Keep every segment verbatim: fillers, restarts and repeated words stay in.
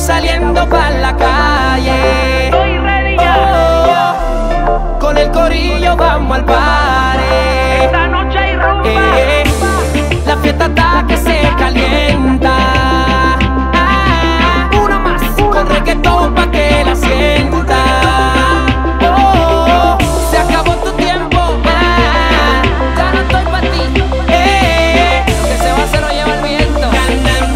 saliendo pa' la calle. Estoy ready ya. Oh, con el corillo vamos al party. Esta noche hay rumba. Eh, la fiesta está que se calienta. Ah, una más con reggaetón pa' que la sienta. Oh, se acabó tu tiempo. Ah, ya no estoy pa' ti. Eh, lo que se va a hacer lo lleva el viento. Ya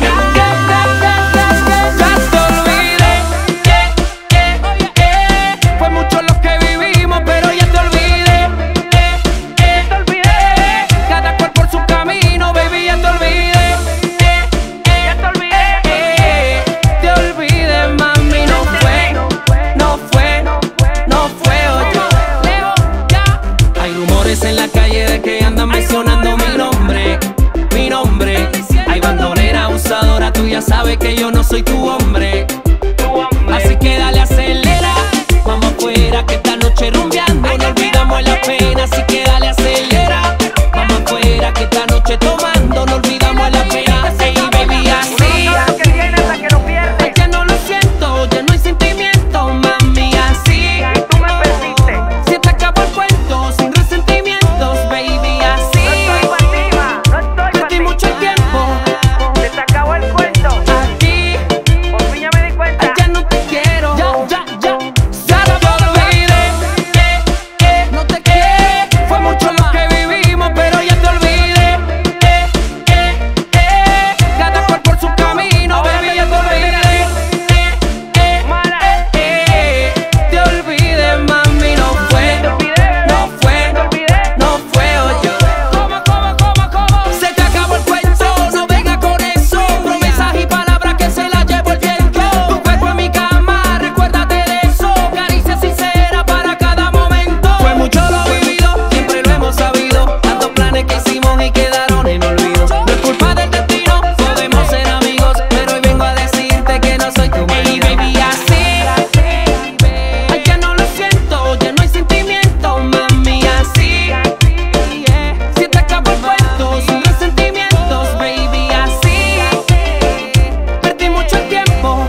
te olvidé. Eh, eh, eh, fue mucho lo que vivimos, pero ya te olvidé. Eh, eh, Te olvidé. cada cual por su camino, baby, ya te olvidé. Eh, eh, Ya te olvidé. eh, te olvidé, mami, no fue, no fue, no fue, oye. Leo, ya. Hay rumores en la calle de que andan mencionando mi nombre, mi nombre. Hay bandolera abusadora, tú ya sabes que yo no soy tu hombre. Así que dale, acelera, vamos afuera que esta noche rumbeando no olvidamos la pena. Así que dale, acelera, vamos afuera que esta noche tomando no olvidamos la pena. Ey, baby, así. La que tiene hasta que lo pierde. Ya no lo siento, ya no hay sentimiento, mami, así. Y tú me perdiste. Si te acabó el cuento, sin resentimientos, baby, No así. estoy pa' encima, no estoy pa' Perdí mucho el encima. tiempo Se te acabó el cuento. aquí. Por fin ya me di cuenta. Ay, ya no te quiero. Ya, ya, ya. Ya te olvidé. Eh, eh, no te quiero. Fue mucho lo que vivimos, pero ya te olvidé. Eh, eh, eh. Cada cual por su camino, baby, ya te olvidé. Eh, eh, Mala. eh. Te olvidé, mami, no fue. Te olvidé. No fue. Te olvidé. No fue, oye. ¿Cómo, cómo, cómo, cómo? Se te acabó el cuento, no venga con eso. Promesas y palabras que se las llevo el viento. Tu cuerpo en mi cama, recuérdate de eso. Caricia sincera para cada momento. Fue mucho lo vivido, siempre lo hemos sabido. Tantos planes que hicimos y quedaron en olvido. No es culpa del destino, podemos ser amigos. Pero hoy vengo a decirte que no soy tu marido. Ey, baby, así. Ay, ya no lo siento, ya no hay sentimiento, mami, así. Si te acabó el cuento, sin resentimientos, baby, así. Perdí mucho el tiempo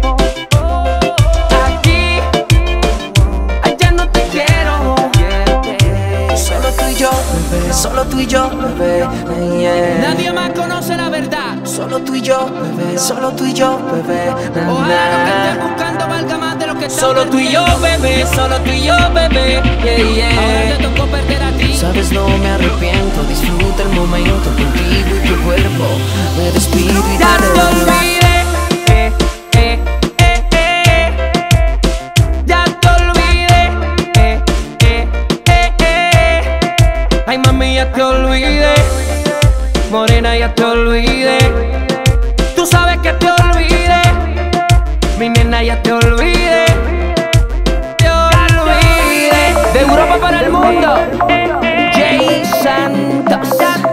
aquí. Ay, ya no te quiero. Solo tú y yo, bebé, solo tú y yo, bebé, yeah. Nadie más conoce la verdad. Solo tú y yo, bebé, solo tú y yo, bebé, na, Ojalá lo que estés na. buscando valga más de lo que estás Solo tú y yo, perdiendo. bebé, solo tú y yo, bebé, yeah, Ahora te yeah. tocó perder a ti. Sabes, no me arrepiento, disfruta el momento contigo y tu cuerpo. Me despido y Ya te te olvidé. Eh, eh, eh, eh. Ya te olvidé. Eh, eh, eh, eh. Ay, mami, ya te olvidé. Morena, ya te olvidé. Tú sabes que te olvidé. Mi nena, ya te olvidé. Te olvidé. De Europa para el mundo. Jay Santos.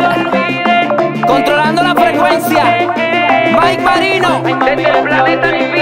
Controlando la frecuencia. Mike Marino. Desde el planeta Infinito.